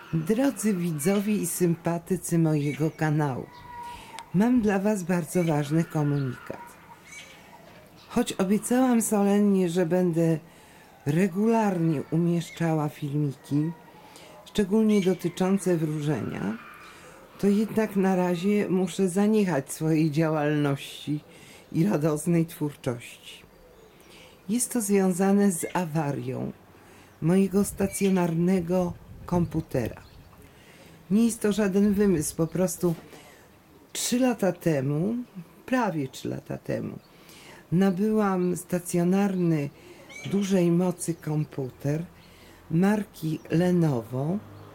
Drodzy widzowie i sympatycy mojego kanału, mam dla Was bardzo ważny komunikat. Choć obiecałam solennie, że będę regularnie umieszczała filmiki, szczególnie dotyczące wróżenia, to jednak na razie muszę zaniechać swojej działalności i radosnej twórczości. Jest to związane z awarią mojego stacjonarnego komputera. Nie jest to żaden wymysł, po prostu 3 lata temu, prawie 3 lata temu, nabyłam stacjonarny, dużej mocy komputer marki Lenovo,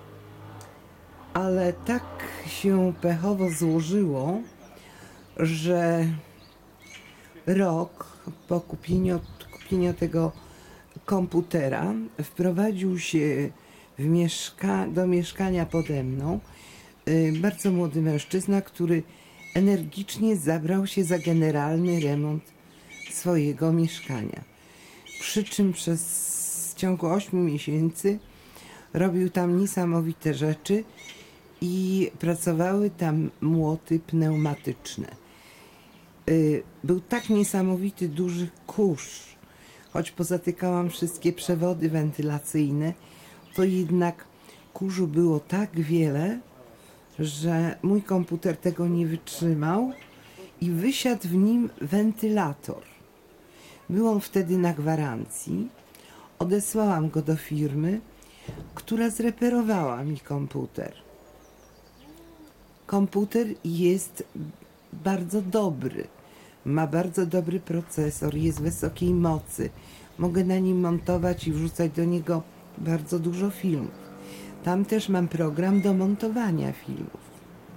ale tak się pechowo złożyło, że rok po kupieniu tego komputera wprowadził się do mieszkania pode mną bardzo młody mężczyzna, który energicznie zabrał się za generalny remont swojego mieszkania. Przy czym w ciągu 8 miesięcy robił tam niesamowite rzeczy i pracowały tam młoty pneumatyczne. Był tak niesamowity duży kurz, choć pozatykałam wszystkie przewody wentylacyjne, to jednak kurzu było tak wiele, że mój komputer tego nie wytrzymał i wysiadł w nim wentylator. Był on wtedy na gwarancji. Odesłałam go do firmy, która zreperowała mi komputer. Komputer jest bardzo dobry. Ma bardzo dobry procesor, jest wysokiej mocy. Mogę na nim montować i wrzucać do niego bardzo dużo filmów. Tam też mam program do montowania filmów.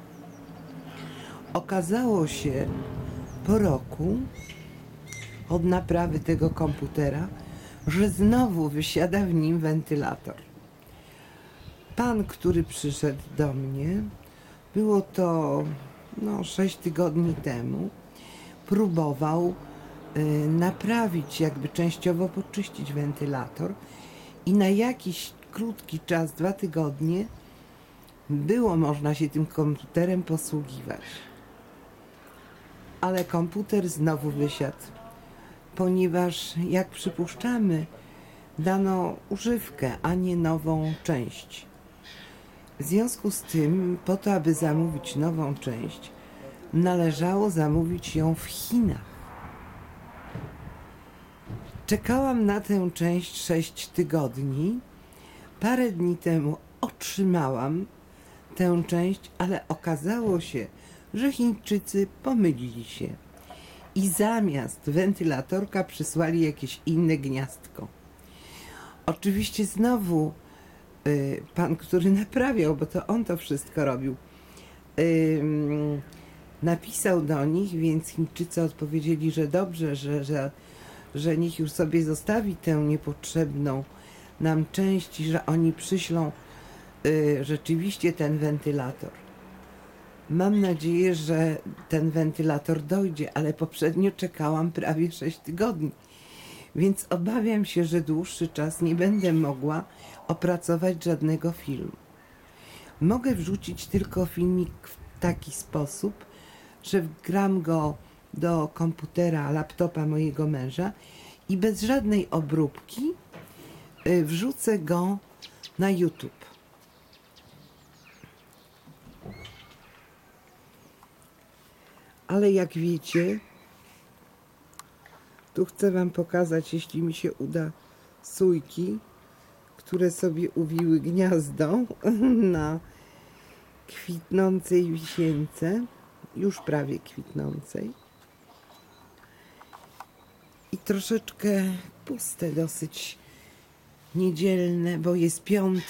Okazało się po roku od naprawy tego komputera, że znowu wysiada w nim wentylator. Pan, który przyszedł do mnie, było to 6 tygodni temu, próbował naprawić, jakby częściowo poczyścić wentylator i na jakiś krótki czas, 2 tygodnie, było można się tym komputerem posługiwać. Ale komputer znowu wysiadł, ponieważ, jak przypuszczamy, dano używkę, a nie nową część. W związku z tym, po to, aby zamówić nową część, należało zamówić ją w Chinach. Czekałam na tę część 6 tygodni. Parę dni temu otrzymałam tę część, ale okazało się, że Chińczycy pomylili się i zamiast wentylatorka przysłali jakieś inne gniazdko. Oczywiście znowu pan, który naprawiał, bo to on to wszystko robił, napisał do nich, więc Chińczycy odpowiedzieli, że dobrze, że niech już sobie zostawi tę niepotrzebną nam część i że oni przyślą rzeczywiście ten wentylator. Mam nadzieję, że ten wentylator dojdzie, ale poprzednio czekałam prawie 6 tygodni, więc obawiam się, że dłuższy czas nie będę mogła opracować żadnego filmu. Mogę wrzucić tylko filmik w taki sposób, że wgram go do komputera, laptopa mojego męża i bez żadnej obróbki wrzucę go na YouTube. Ale jak wiecie, tu chcę Wam pokazać, jeśli mi się uda, sójki, które sobie uwiły gniazdo na kwitnącej wisience, już prawie kwitnącej. I troszeczkę puste dosyć, niedzielne, bo jest 5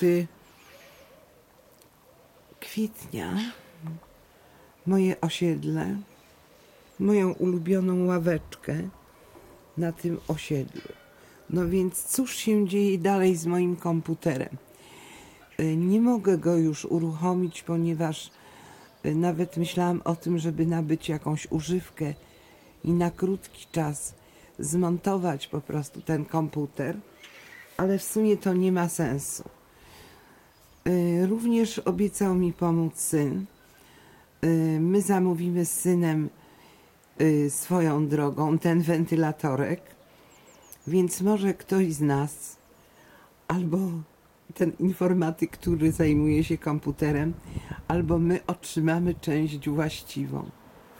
kwietnia. Moje osiedle, moją ulubioną ławeczkę na tym osiedlu. No więc cóż się dzieje dalej z moim komputerem? Nie mogę go już uruchomić, ponieważ nawet myślałam o tym, żeby nabyć jakąś używkę i na krótki czas zmontować po prostu ten komputer, ale w sumie to nie ma sensu. Również obiecał mi pomóc syn. My zamówimy z synem swoją drogą ten wentylatorek, więc może ktoś z nas, albo ten informatyk, który zajmuje się komputerem, albo my otrzymamy część właściwą.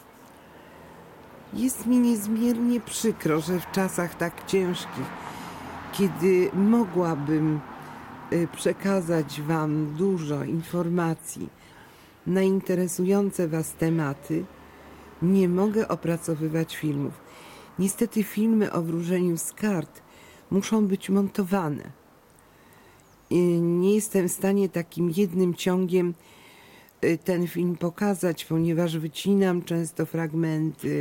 Jest mi niezmiernie przykro, że w czasach tak ciężkich, kiedy mogłabym przekazać Wam dużo informacji na interesujące Was tematy, nie mogę opracowywać filmów. Niestety filmy o wróżeniu z kart muszą być montowane. Nie jestem w stanie takim jednym ciągiem ten film pokazać, ponieważ wycinam często fragmenty,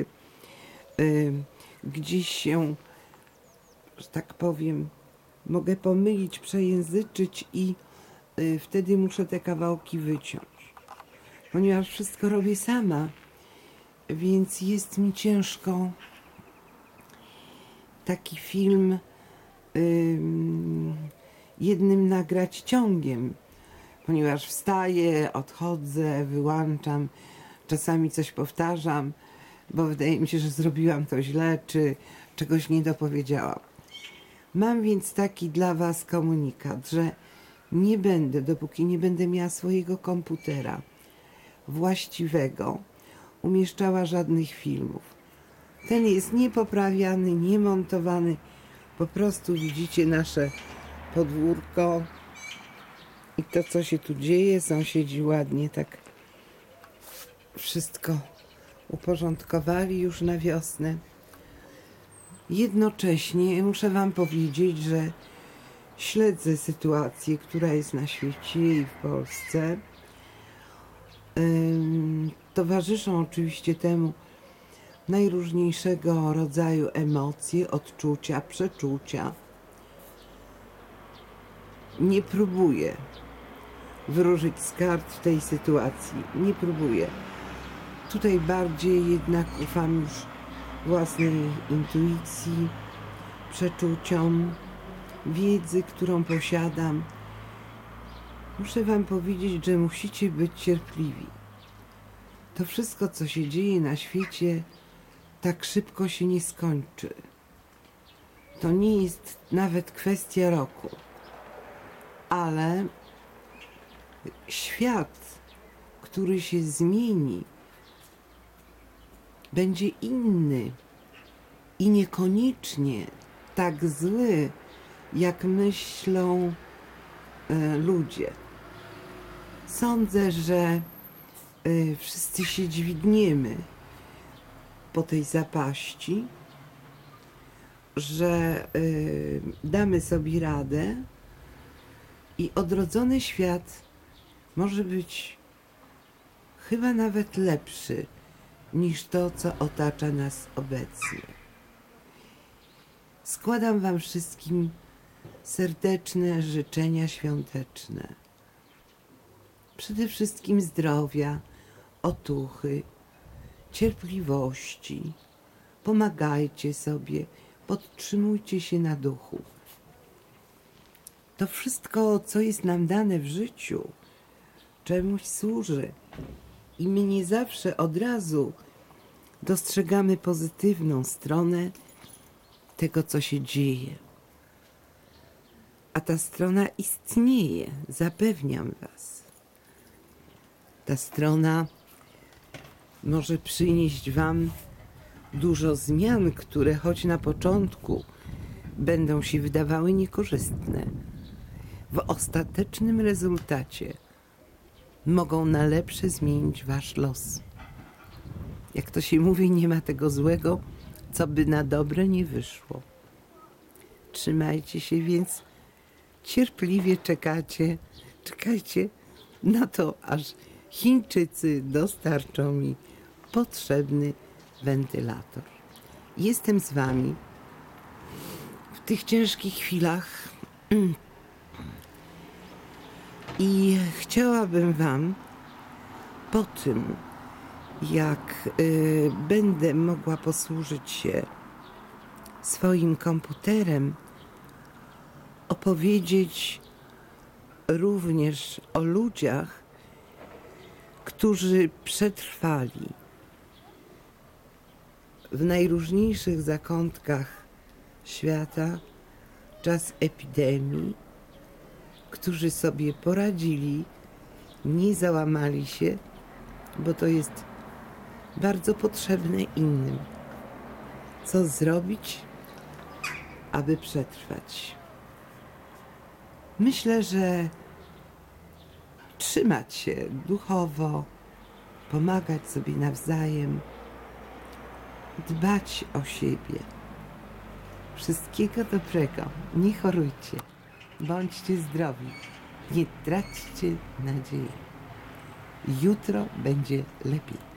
gdzieś się, że tak powiem, mogę pomylić, przejęzyczyć i wtedy muszę te kawałki wyciąć. Ponieważ wszystko robię sama, więc jest mi ciężko taki film jednym nagrać ciągiem, ponieważ wstaję, odchodzę, wyłączam, czasami coś powtarzam, bo wydaje mi się, że zrobiłam to źle, czy czegoś nie dopowiedziałam. Mam więc taki dla Was komunikat, że nie będę, dopóki nie będę miała swojego komputera właściwego, umieszczała żadnych filmów. Ten jest niepoprawiany, niemontowany. Po prostu widzicie nasze podwórko i to, co się tu dzieje. Sąsiedzi ładnie tak wszystko uporządkowali już na wiosnę. Jednocześnie muszę Wam powiedzieć, że śledzę sytuację, która jest na świecie i w Polsce. Towarzyszą oczywiście temu najróżniejszego rodzaju emocje, odczucia, przeczucia. Nie próbuję wróżyć z kart w tej sytuacji. Nie próbuję. Tutaj bardziej jednak ufam już własnej intuicji, przeczuciom, wiedzy, którą posiadam. Muszę Wam powiedzieć, że musicie być cierpliwi. To wszystko, co się dzieje na świecie, tak szybko się nie skończy. To nie jest nawet kwestia roku. Ale świat, który się zmieni, będzie inny i niekoniecznie tak zły, jak myślą ludzie. Sądzę, że wszyscy się dźwigniemy po tej zapaści, że damy sobie radę i odrodzony świat może być chyba nawet lepszy niż to, co otacza nas obecnie. Składam Wam wszystkim serdeczne życzenia świąteczne. Przede wszystkim zdrowia, otuchy, cierpliwości. Pomagajcie sobie, podtrzymujcie się na duchu. To wszystko, co jest nam dane w życiu, czemuś służy. I my nie zawsze od razu dostrzegamy pozytywną stronę tego, co się dzieje. A ta strona istnieje, zapewniam Was. Ta strona może przynieść Wam dużo zmian, które choć na początku będą się wydawały niekorzystne, w ostatecznym rezultacie mogą na lepsze zmienić Wasz los. Jak to się mówi, nie ma tego złego, co by na dobre nie wyszło. Trzymajcie się więc, cierpliwie czekajcie na to, aż Chińczycy dostarczą mi potrzebny wentylator. Jestem z Wami w tych ciężkich chwilach i chciałabym Wam po tym, jak będę mogła posłużyć się swoim komputerem, opowiedzieć również o ludziach, którzy przetrwali w najróżniejszych zakątkach świata czas epidemii, którzy sobie poradzili, nie załamali się, bo to jest bardzo potrzebne innym. Co zrobić, aby przetrwać? Myślę, że trzymać się duchowo, pomagać sobie nawzajem, dbać o siebie. Wszystkiego dobrego. Nie chorujcie. Bądźcie zdrowi. Nie traćcie nadziei. Jutro będzie lepiej.